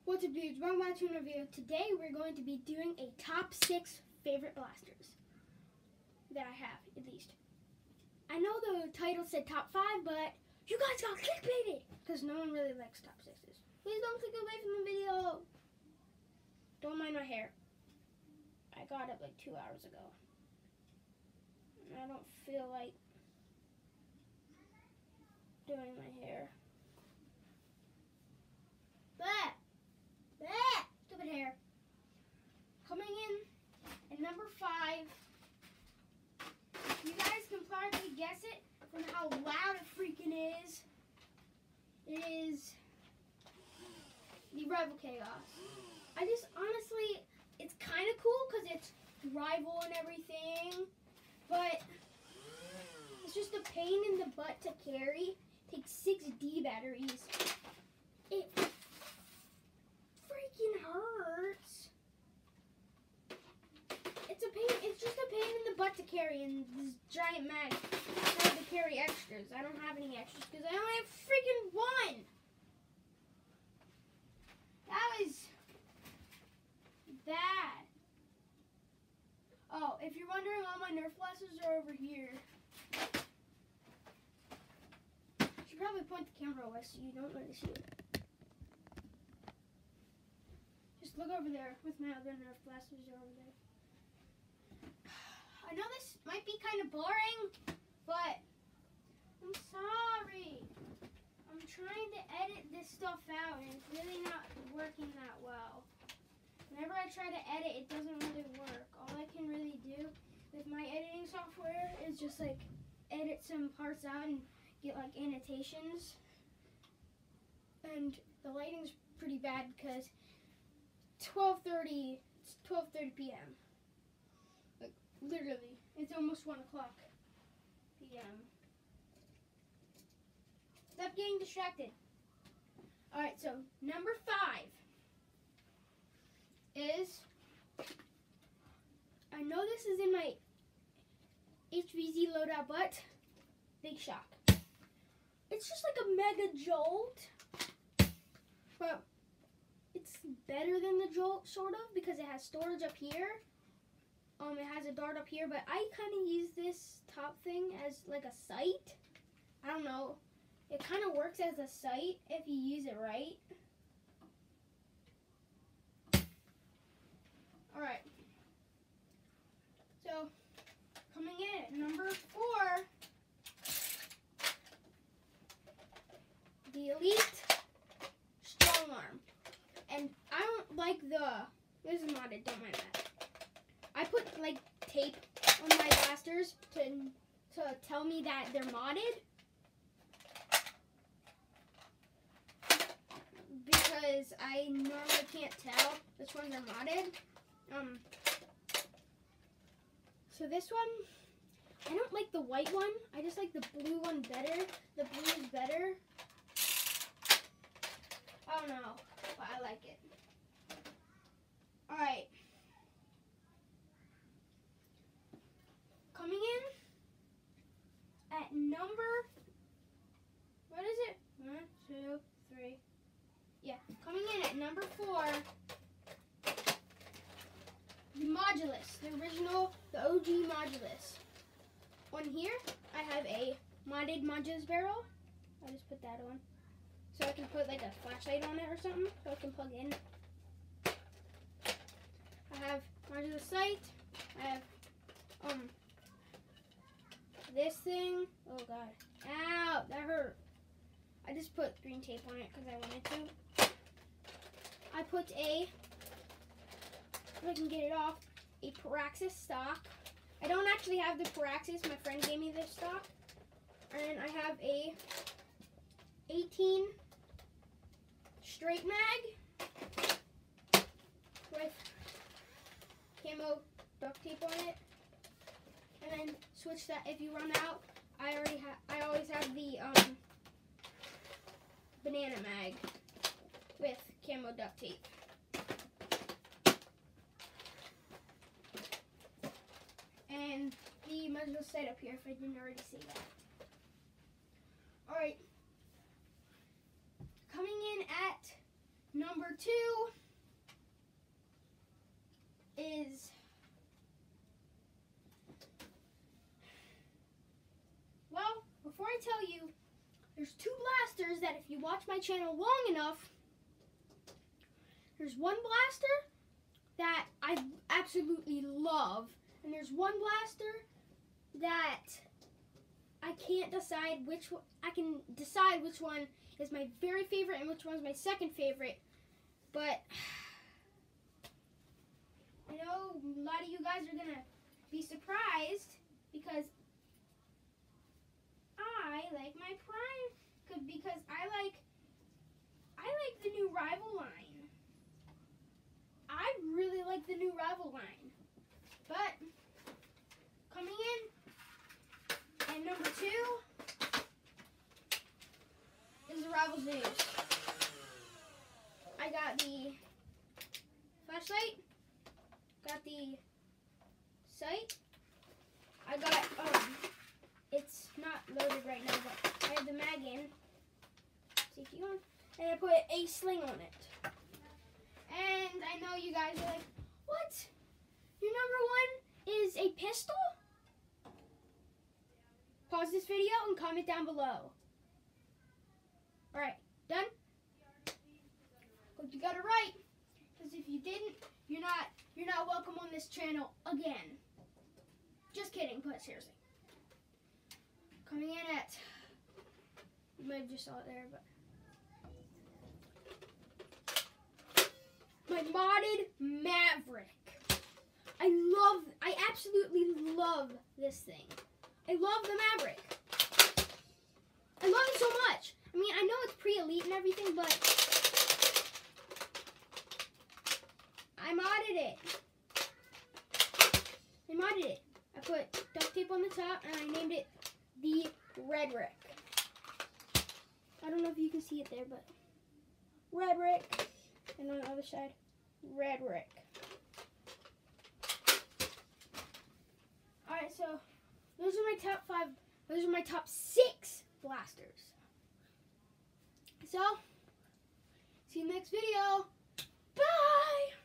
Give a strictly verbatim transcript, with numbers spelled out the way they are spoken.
What's up, dudes? Welcome back to another video. Today we're going to be doing a top six favorite blasters that I have, at least. I know the title said top five, but you guys got clickbaited because no one really likes top sixes. Please don't click away from the video. Don't mind my hair. I got it like two hours ago. And I don't feel like doing my hair. But Bleh! Stupid hair. Coming in at number five. You guys can probably guess it from how loud it freaking is. It is the Rival Chaos. I just honestly, it's kind of cool because it's rival and everything, but it's just a pain in the butt to carry. It takes six D batteries. It hurts. It's a pain. It's just a pain in the butt to carry, and this giant mag trying to carry extras. I don't have any extras because I only have freaking one. That was bad. Oh, if you're wondering, all my Nerf blasters are over here. I should probably point the camera away so you don't really see it. Look over there with my other Nerf blasters over there. I know this might be kind of boring, but I'm sorry. I'm trying to edit this stuff out, and it's really not working that well. Whenever I try to edit, it doesn't really work. All I can really do with my editing software is just like edit some parts out and get like annotations. And the lighting's pretty bad because twelve thirty, it's twelve thirty p m Like, literally, it's almost one o'clock p m Stop getting distracted. Alright, so number five is, I know this is in my H V Z loadout, but Big Shock. It's just like a Mega Jolt, but it's better than the Jolt, sort of, because it has storage up here. Um, it has a dart up here, but I kind of use this top thing as like a sight. I don't know. It kind of works as a sight if you use it right. Alright. So, coming in at number four, the Elite Strong Arm. And I don't like the, this is modded, don't mind that. I put like tape on my blasters to, to tell me that they're modded. Because I normally can't tell which ones are modded. Um, so this one, I don't like the white one. I just like the blue one better. The blue is better. I don't know, but I like it. Alright. Coming in at number, what is it? One, two, three. Yeah, coming in at number four, the Modulus, the original, the O G Modulus. On here, I have a modded Modulus barrel. I just put that on. So I can put like a flashlight on it or something, so I can plug in. I have modular sight. I have um this thing. Oh god, ow, that hurt. I just put green tape on it because I wanted to. I put a, if I can get it off, a Paraxis stock. I don't actually have the Paraxis. My friend gave me this stock, and I have a eighteen straight mag with camo duct tape on it, and then switch that if you run out. I already have. I always have the um, banana mag with camo duct tape. And the muzzle set up here if I didn't already say that. Alright. Coming in at number two is well, before I tell you, there's two blasters that if you watch my channel long enough, there's one blaster that I absolutely love, and there's one blaster that I can't decide which one, I can decide which one is my very favorite and which one's my second favorite, but I know a lot of you guys are gonna be surprised because I like my Prime, because I like I like the new Rival line. I really like the new Rival line. But coming in at number two is the Rivals News. I got the flashlight, got the sight, I got um it's not loaded right now, but I have the mag in, safety on, and I put a sling on it. And I know you guys are like, what? Your number one is a pistol? Pause this video and comment down below. Alright, done? Hope you got it right. Because if you didn't, you're not you're not welcome on this channel again. Just kidding, but seriously. Coming in at, you might have just saw it there, but my modded Maverick. I love, I absolutely love this thing. I love the Maverick. I love it so much. I mean, I know it's pre-elite and everything, but I modded it. I modded it. I put duct tape on the top and I named it the Red Rick. I don't know if you can see it there, but Red Rick. And on the other side, Red Rick. Alright, so those are my top five, those are my top six blasters. So, see you next video. Bye!